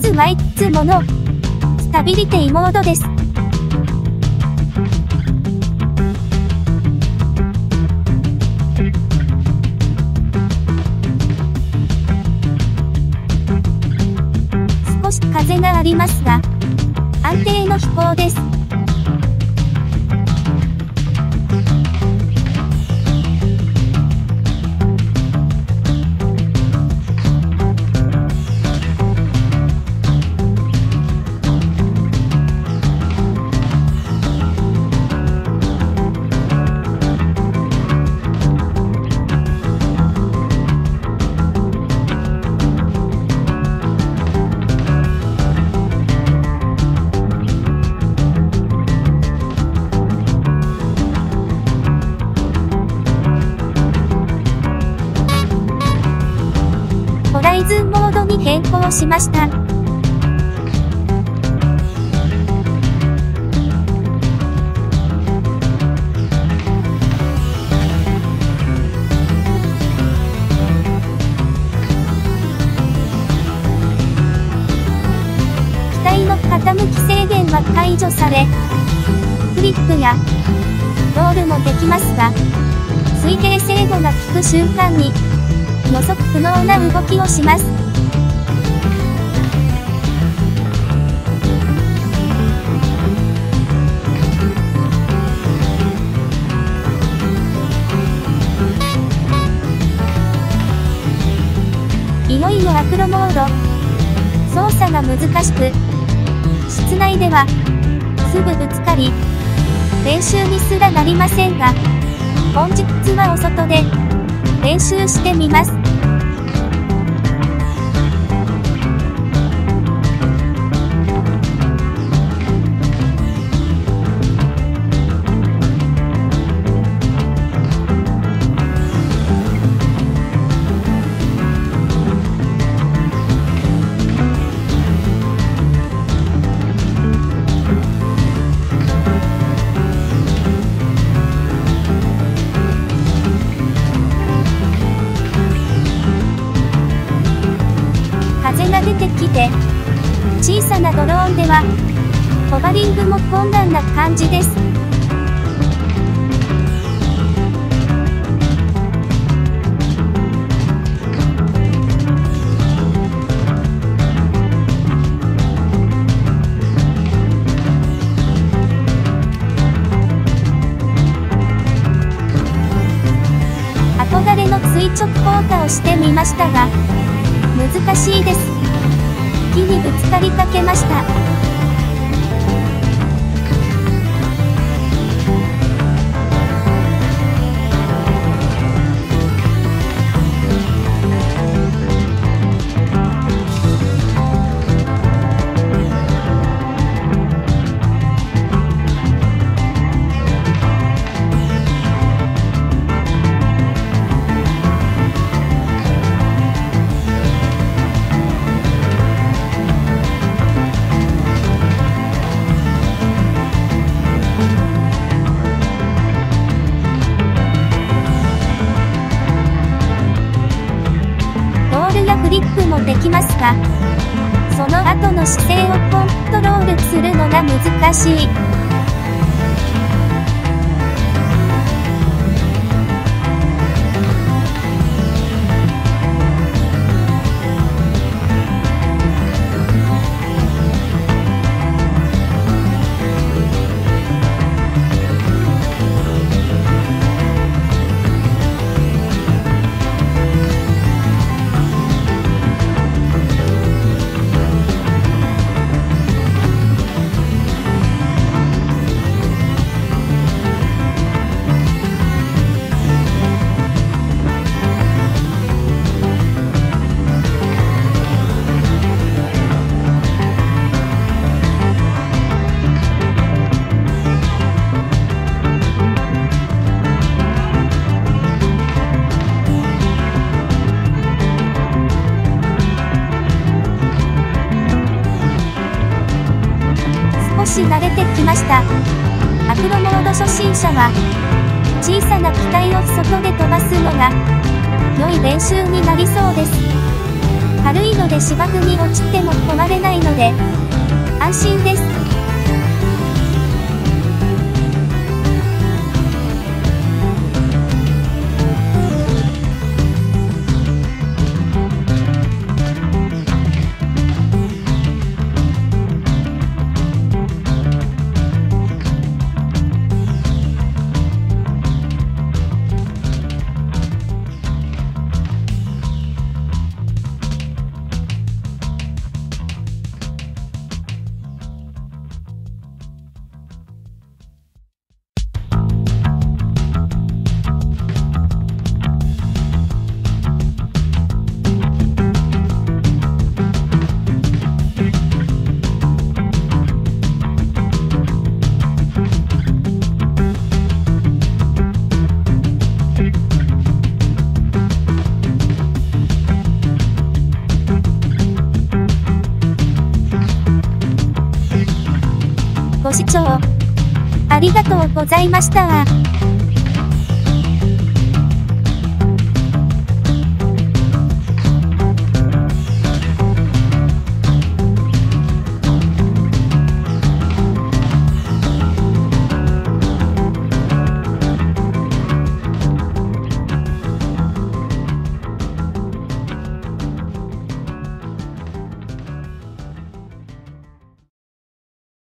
スはいつものスタビリティモードです。少し風がありますが、安定の飛行です。ホライズンモードに変更しました。機体の傾き制限は解除され、フリップやロールもできますが、水平制御が効く瞬間に予測不能な動きをします。いよいよアクロモード。操作が難しく、室内ではすぐぶつかり、練習にすらなりませんが、本日はお外で練習してみます。風が出てきて、小さなドローンでは、ホバリングも困難な感じです。憧れの垂直降下をしてみましたが、難しいです。木にぶつかりかけました。フリップもできますが、その後の姿勢をコントロールするのが難しい。少し慣れてきました。アクロモード初心者は、小さな機体を外で飛ばすのが、良い練習になりそうです。 軽いので芝生に落ちても壊れないので、安心です。ご視聴ありがとうございました。